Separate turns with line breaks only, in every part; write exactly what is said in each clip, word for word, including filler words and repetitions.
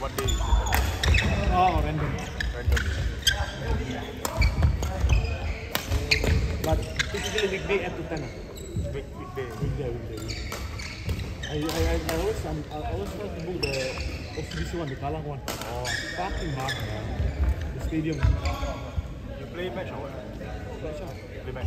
what day is it?
Oh, random.
Random.
But typically weekday eight to ten.
Week, weekday.
Weekday, weekday. I, I, I, I always um, I always try to book the O C B C one, the Kallang one.
Oh.
Fucking hard, man. The stadium.
You play match or what?
Match, ah.
Play match.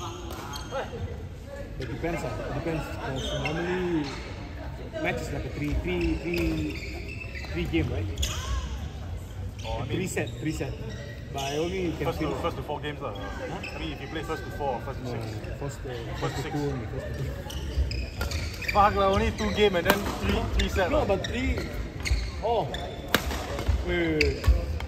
It depends, ah. It depends. Because normally match is like a three, three, three, three game, right?
Oh, I mean,
Three set, three set. But I only can
first to,
feel
first to four games. Huh? I mean, if you play first to four or first to
no,
six.
first, uh,
First
first to
six.
two only, first to two.
Fuck lah, only two game and then three, three set.
No,
lah.
but three. Oh, wait, wait, wait.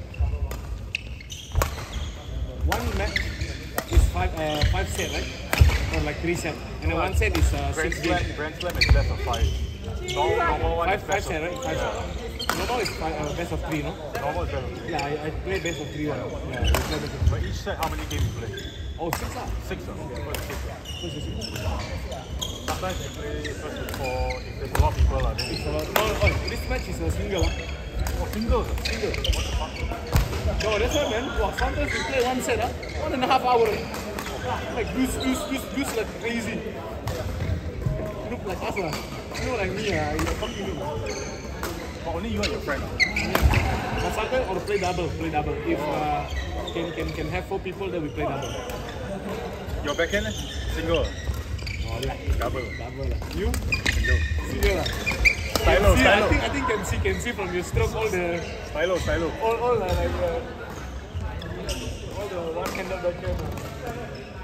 One match is five, uh, five set, right? Or like three set, and then one set is uh,
Grand
six
Slam,
games.
Grand Slam is best of five. Normal, normal one
Five,
is
five
best
set,
of
right? Five set. Normal is five, uh, best of three, no?
Normal is best of three.
Yeah, I, I play best of three one. Yeah, I play best of
But each set, how many games you play?
Oh, six ah.
Six. Huh? First six. Huh?
First is six.
Sometimes you play first to four. If there's a lot of people, lah, then
It's
you
a, no, oh, this match is a single. ah.
oh, singles. huh?
Single. No, that's why, man. Wow, sometimes we play one set, ah, one and a half hour. Like goose, goose, goose, goose like crazy. You look like us, lah. You know, like me, ah. You fucking know.
But only you and your friend. Huh?
Yeah. But sometimes or play double, play double. If uh, can can can have four people, then we play double.
Your backhand, eh? Single.
Oh, yeah.
Double.
Double lah. You?
Single.
Single lah.
Stylo,
See,
stylo.
I think I think can see can see from your stroke all the
Stylo, stylo.
all all uh, like uh, all the one-handed backhand.